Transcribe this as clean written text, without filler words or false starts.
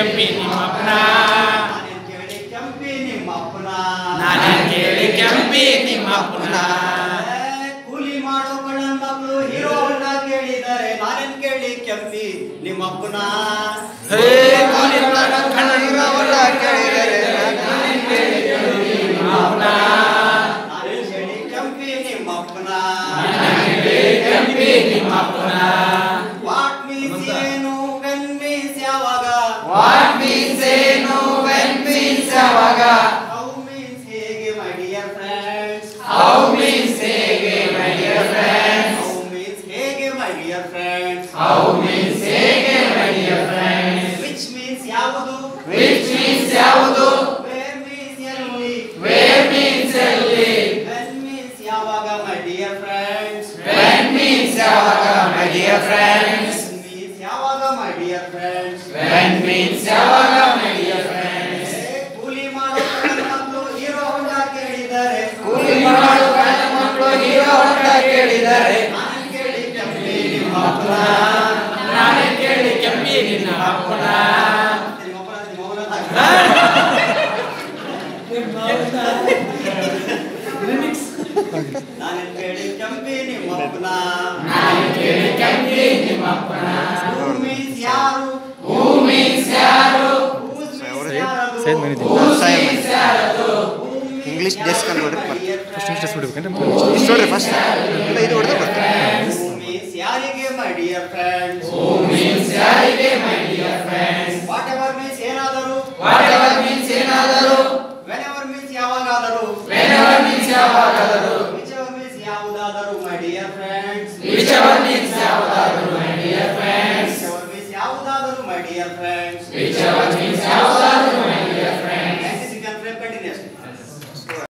ಕೆಂಪಿ ನಿಮ್ಮಪ್ಪನ ಕೂಲಿ ಮಾಡೋ ಕಣ್ಣ ಮಕ್ಕಳು ಹೀರೋ ಹೊಂಡ ಕೇಳಿದರೆ ನಾನೇನ್ ಕೇಳಿ ಕೆಂಪಿ ನಿಮ್ಮಪ್ಪನ ಕೂಲಿ ಮಾಡೋ ಕಣ್ಣ ಹೀರೋ ಹೊಂಡ ಕೇಳಿದರೆ ನಾನೇನ್ ಕೇಳಿ ಕೆಂಪಿ ನಿಮ್ಮಪ್ಪನ ವಾಟ್ ಮೀನ್ಸ್ ಏನು ವೆನ್ ಮೀನ್ಸ್ ಯಾವಾಗ ವಾಟ್ ಮೀನ್ಸ್ ಏನು ವೆನ್ ಮೀನ್ಸ್ ಯಾವಾಗ ಹೌ ಮೀನ್ಸ್ ಹೇಗೆ my dear friends how means ಹೇಗೆ my dear friends how means ಹೇಗೆ my dear friends how means ಹೇಗೆ my dear friends which means ಯಾವುದು ವಿಚ್ ಮೀನ್ಸ್ ಯಾವುದು ವೇರ್ ಮೀನ್ಸ್ ಎಲ್ಲಿ ವೇರ್ ಮೀನ್ಸ್ ಎಲ್ಲಿ ವೆನ್ ಮೀನ್ಸ್ ಯಾವಾಗ my dear friends when means ಯಾವಾಗ my dear friends means ಯಾವಾಗ my dear friends when means ಯಾವಾಗ my dear friends ಕೂಲಿ ಮಾಡೋ ಕಣ್ಣ ಮಕ್ಕಳು ಹೀರೋ ಹೊಂಡ ಕೇಳಿದರೆ ಕೂಲಿ ಮಾಡೋ ಕಣ್ಣ ಮಕ್ಕಳು ಹೀರೋ ಹೊಂಡ ಕೇಳಿದರೆ ನಾನು ಕೇಳಿ ಕೆಂಪಿ ನಿಮ್ಮ ಅಪ್ಪನ ನಾನೇ ಕೇಳಿ ಕೆಂಪಿ ನಿನ್ನ ಅಪ್ಪನ ನಾನು ಕೇಳಿ ಕೆಂಪಿ ನಿಮ್ಮ ಅಪ್ಪನ ನಾನೇ ಕೇಳಿ ಕೆಂಪಿ ನಿಮ್ಮ ಅಪ್ಪನ ಹೂ ಮೀನ್ಸ್ ಯಾರು ಹೂ ಮೀನ್ಸ್ ಯಾರು ಇಂಗ್ಲಿಷ್ ಡೆಸ್ಕ್ ಅಂತ ನೋಡ್ರಿ ಫಸ್ಟ್ ಇಷ್ಟು ನೋಡ್ರಿ ಫಸ್ಟ್ ಇದು ಹೊಡೆದ ಬರ್ತಾರೆ ಹೂ ಮೀನ್ಸ್ ಯಾರಿಗೆ my dear friends who means ಯಾರಿಗೆ my dear friends whatever means ಏನಾದರೂ ವಾಟ್ ಎವರ್ ಮೀನ್ಸ್ ಏನಾದರೂ ವೆನ್ ಎವರ್ ಮೀನ್ಸ್ ಯಾವಾಗಾದರೂ ವೆನ್ ಎವರ್ ಮೀನ್ಸ್ ಯಾವಾಗಾದರೂ ವಿಚ್ ಎವರ್ ಮೀನ್ಸ್ ಯಾವುದಾದರೂ my dear friends whichever means ಯಾವುದಾದರೂ my dear friends whichever means ಯಾವುದಾದರೂ my dear friends whichever means ಯಾವುದಾದರೂ